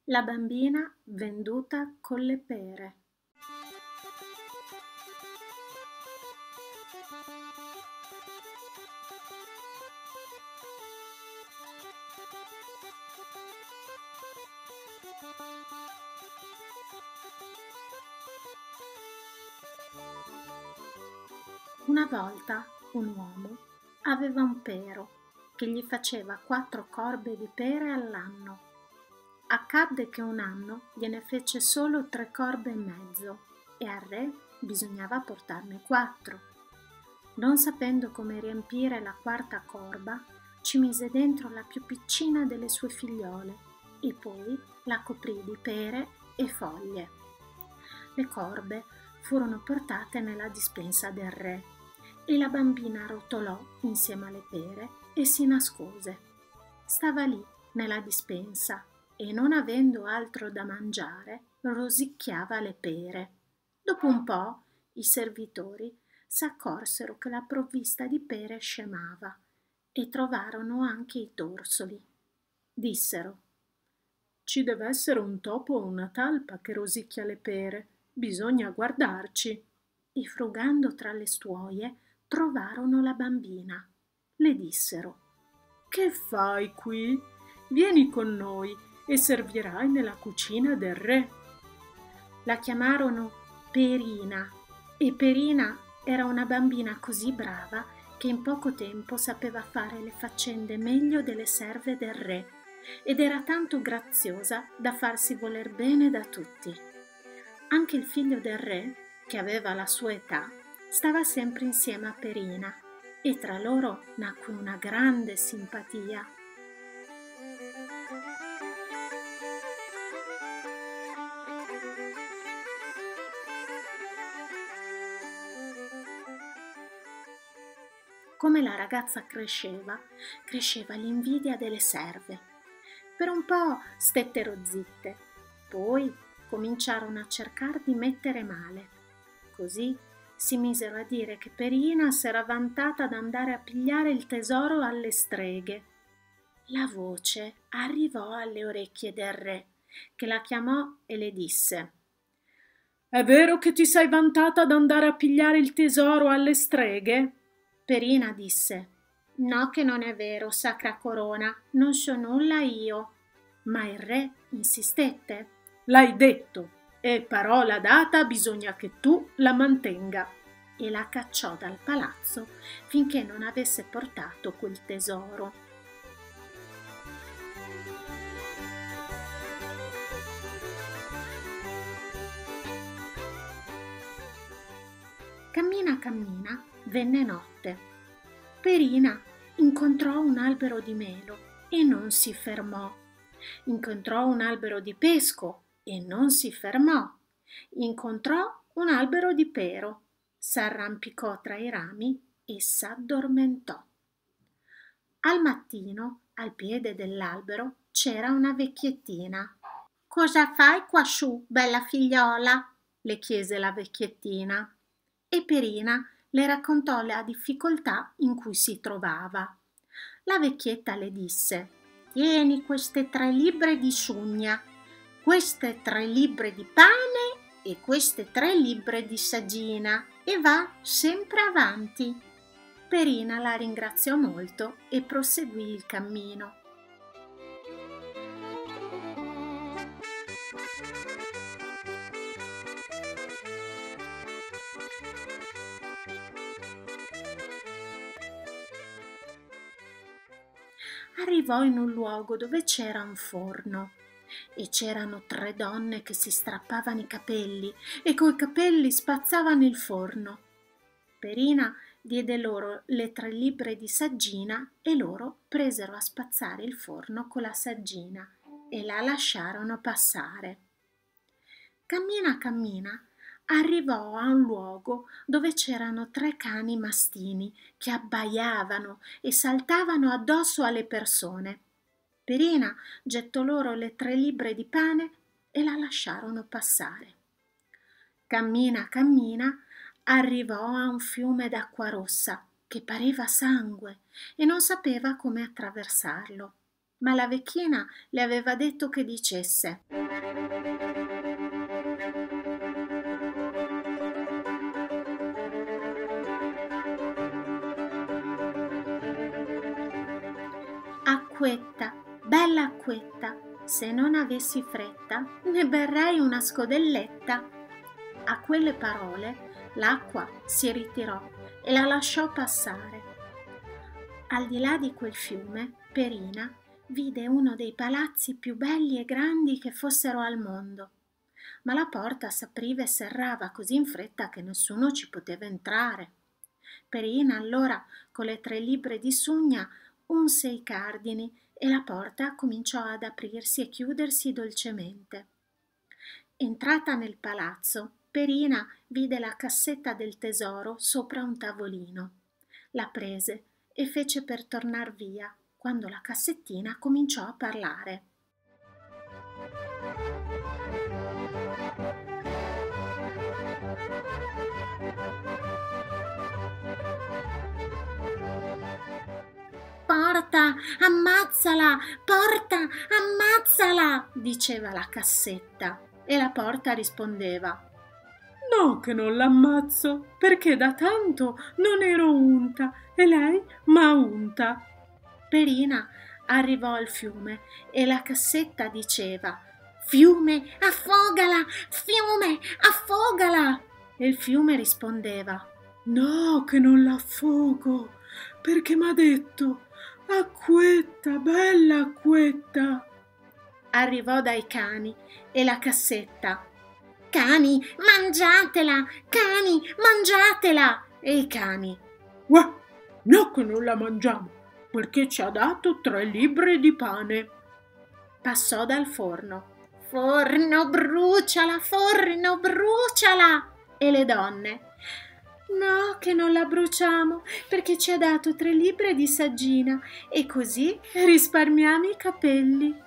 La bambina venduta con le pere. Una volta un uomo aveva un pero che gli faceva 4 corbe di pere all'anno. Accadde che un anno gliene fece solo 3 corbe e mezzo e al re bisognava portarne 4. Non sapendo come riempire la 4ª corba, ci mise dentro la più piccina delle sue figliole e poi la coprì di pere e foglie. Le corbe furono portate nella dispensa del re e la bambina rotolò insieme alle pere e si nascose. Stava lì nella dispensa e non avendo altro da mangiare rosicchiava le pere. Dopo un po' i servitori s'accorsero che la provvista di pere scemava e trovarono anche i torsoli. Dissero: «Ci deve essere un topo o una talpa che rosicchia le pere, bisogna guardarci». E frugando tra le stuoie trovarono la bambina. Le dissero: «Che fai qui? Vieni con noi e servirai nella cucina del re». La chiamarono Perina e Perina era una bambina così brava che in poco tempo sapeva fare le faccende meglio delle serve del re ed era tanto graziosa da farsi voler bene da tutti. Anche il figlio del re, che aveva la sua età, stava sempre insieme a Perina e tra loro nacque una grande simpatia. Come la ragazza cresceva l'invidia delle serve. Per un po' stettero zitte, poi cominciarono a cercare di mettere male. Così si misero a dire che Perina s'era vantata d'andare a pigliare il tesoro alle streghe. La voce arrivò alle orecchie del re, che la chiamò e le disse: «È vero che ti sei vantata d'andare a pigliare il tesoro alle streghe?» Perina disse: «No, che non è vero, sacra corona, non so nulla io». Ma il re insistette: «L'hai detto, e parola data bisogna che tu la mantenga». E la cacciò dal palazzo finché non avesse portato quel tesoro. Cammina cammina, venne notte. Perina incontrò un albero di melo e non si fermò. Incontrò un albero di pesco e non si fermò. Incontrò un albero di pero, s'arrampicò tra i rami e s'addormentò. Al mattino, al piede dell'albero, c'era una vecchiettina. «Cosa fai quassù, bella figliola?» le chiese la vecchiettina. E Perina le raccontò la difficoltà in cui si trovava. La vecchietta le disse: «Tieni queste 3 libbre di sugna, queste 3 libbre di pane e queste 3 libbre di saggina e va sempre avanti». Perina la ringraziò molto e proseguì il cammino. Arrivò in un luogo dove c'era un forno e c'erano 3 donne che si strappavano i capelli e coi capelli spazzavano il forno. Perina diede loro le 3 libbre di saggina e loro presero a spazzare il forno con la saggina e la lasciarono passare. Cammina cammina arrivò a un luogo dove c'erano 3 cani mastini che abbaiavano e saltavano addosso alle persone. Perina gettò loro le 3 libbre di pane e la lasciarono passare. Cammina cammina arrivò a un fiume d'acqua rossa che pareva sangue e non sapeva come attraversarlo. Ma la vecchina le aveva detto che dicesse: acquetta, se non avessi fretta, ne berrei una scodelletta. A quelle parole l'acqua si ritirò e la lasciò passare. Al di là di quel fiume, Perina vide uno dei palazzi più belli e grandi che fossero al mondo, ma la porta s'apriva e serrava così in fretta che nessuno ci poteva entrare. Perina allora, con le 3 libbre di sugna, unse i cardini e la porta cominciò ad aprirsi e chiudersi dolcemente. Entrata nel palazzo, Perina vide la cassetta del tesoro sopra un tavolino. La prese e fece per tornar via, quando la cassettina cominciò a parlare. Porta, ammazzala, porta, ammazzala, diceva la cassetta, e la porta rispondeva: no, che non l'ammazzo, perché da tanto non ero unta e lei m'ha unta. Perina arrivò al fiume e la cassetta diceva: fiume, affogala, fiume, affogala. E il fiume rispondeva: no, che non l'affogo, perché m'ha detto: acquetta, bella acquetta. Arrivò dai cani e la cassetta: cani, mangiatela, cani, mangiatela. E i cani: uè, no che non la mangiamo, perché ci ha dato 3 libbre di pane. Passò dal forno: forno, bruciala, forno, bruciala. E le donne: no che non la bruciamo, perché ci ha dato 3 libbre di saggina e così risparmiamo i capelli.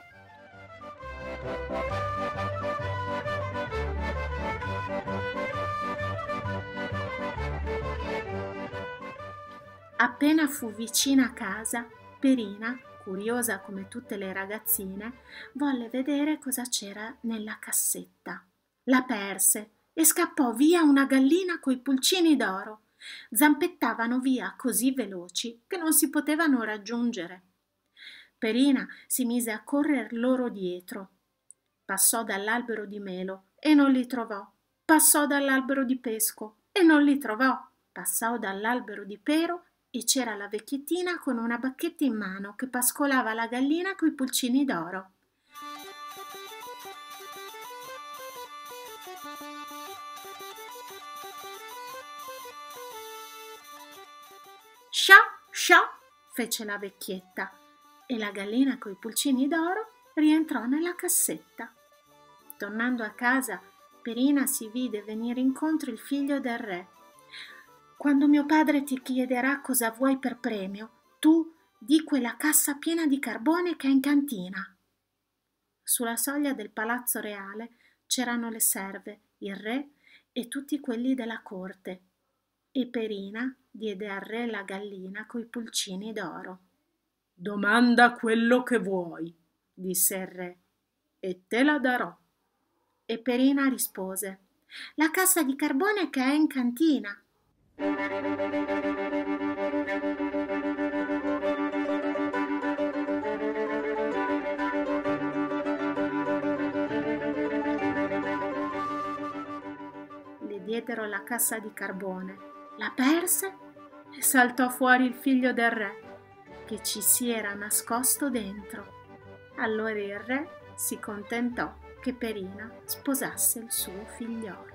Appena fu vicina a casa, Perina, curiosa come tutte le ragazzine, volle vedere cosa c'era nella cassetta. La perse e scappò via una gallina coi pulcini d'oro. Zampettavano via così veloci che non si potevano raggiungere. Perina si mise a correr loro dietro. Passò dall'albero di melo e non li trovò. Passò dall'albero di pesco e non li trovò. Passò dall'albero di pero e c'era la vecchiettina con una bacchetta in mano che pascolava la gallina coi pulcini d'oro. Scià, scià, fece la vecchietta e la gallina coi pulcini d'oro rientrò nella cassetta. Tornando a casa, Perina si vide venire incontro il figlio del re. Quando mio padre ti chiederà cosa vuoi per premio, tu di quella cassa piena di carbone che è in cantina. Sulla soglia del palazzo reale c'erano le serve, il re e tutti quelli della corte. E Perina diede al re la gallina coi pulcini d'oro. Domanda quello che vuoi, disse il re, e te la darò. E Perina rispose: la cassa di carbone che è in cantina. Le diedero la cassa di carbone, la perse e saltò fuori il figlio del re, che ci si era nascosto dentro. Allora il re si contentò che Perina sposasse il suo figliolo.